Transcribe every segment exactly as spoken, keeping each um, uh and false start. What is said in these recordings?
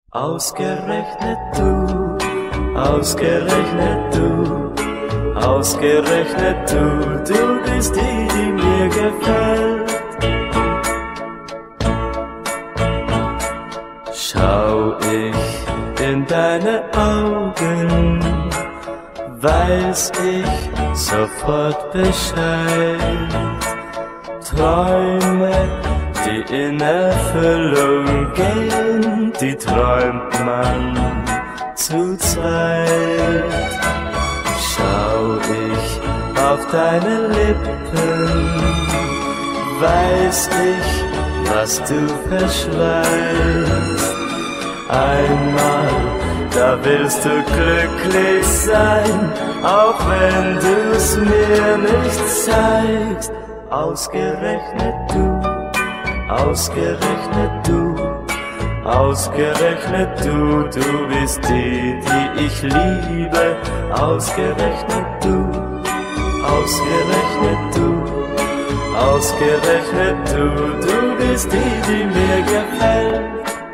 Ausgerechnet du, ausgerechnet du, ausgerechnet du, du bist die, die mir gefällt. Schau ich in deine Augen, weiß ich sofort Bescheid. Träume, die in Erfüllung gehen, die träumt man zu zweit. Schau ich auf deine Lippen, weiß ich, was du verschweigst. Einmal, da willst du glücklich sein, auch wenn du's mir nicht zeigst. Ausgerechnet du, ausgerechnet du, ausgerechnet du, du bist die, die ich liebe. Ausgerechnet du, ausgerechnet du, ausgerechnet du, du bist die, die mir gefällt.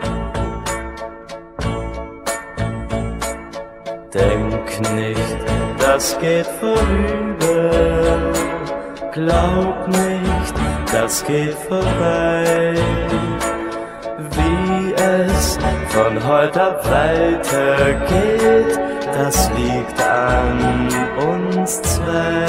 Denk nicht, das geht vorüber, glaub nicht, das geht vorbei. Wie es von heute ab weitergeht, das liegt an uns zwei.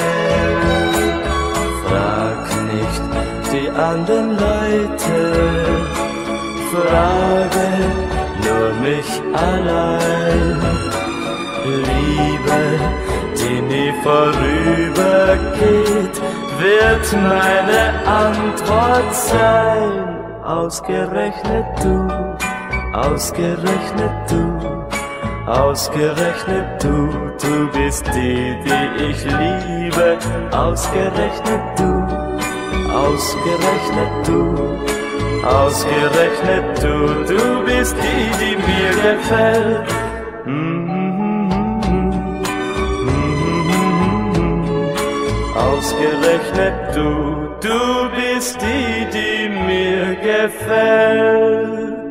Frag nicht die anderen Leute, frage nur mich allein. Liebe, die nie vorübergeht, wird meine Antwort sein. Ausgerechnet du, ausgerechnet du, ausgerechnet du, du bist die, die ich liebe. Ausgerechnet du, ausgerechnet du, ausgerechnet du, du bist die, die mir gefällt. Ausgerechnet du, du bist die, die mir gefällt.